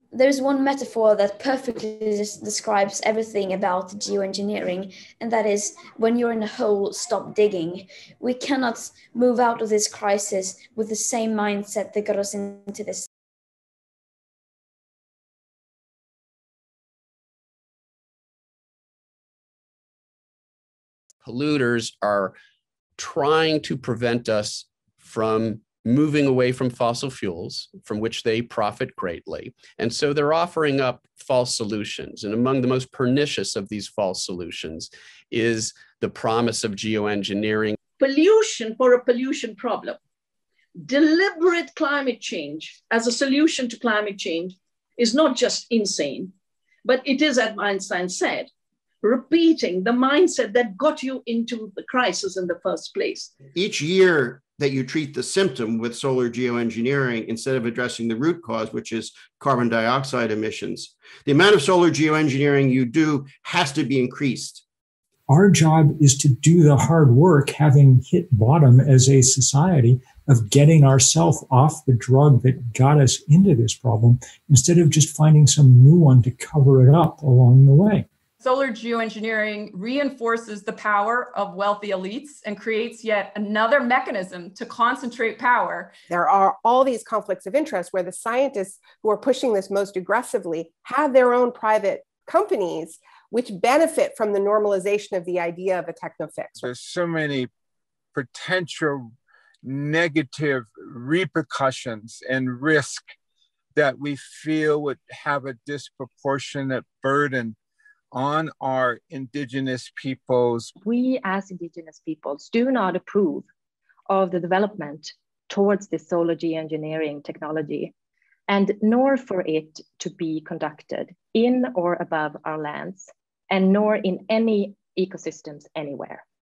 There's one metaphor that perfectly describes everything about geoengineering, and that is, when you're in a hole, stop digging. We cannot move out of this crisis with the same mindset that got us into this. Polluters are trying to prevent us from moving away from fossil fuels, from which they profit greatly. And so they're offering up false solutions. And among the most pernicious of these false solutions is the promise of geoengineering. Pollution for a pollution problem. Deliberate climate change as a solution to climate change is not just insane, but it is, as Einstein said, repeating the mindset that got you into the crisis in the first place. Each year that you treat the symptom with solar geoengineering instead of addressing the root cause, which is carbon dioxide emissions, the amount of solar geoengineering you do has to be increased. Our job is to do the hard work, having hit bottom as a society, of getting ourselves off the drug that got us into this problem, instead of just finding some new one to cover it up along the way. Solar geoengineering reinforces the power of wealthy elites and creates yet another mechanism to concentrate power. There are all these conflicts of interest where the scientists who are pushing this most aggressively have their own private companies which benefit from the normalization of the idea of a techno-fix. There's so many potential negative repercussions and risk that we feel would have a disproportionate burden on our indigenous peoples. We as indigenous peoples do not approve of the development towards this solar geoengineering technology, and nor for it to be conducted in or above our lands, and nor in any ecosystems anywhere.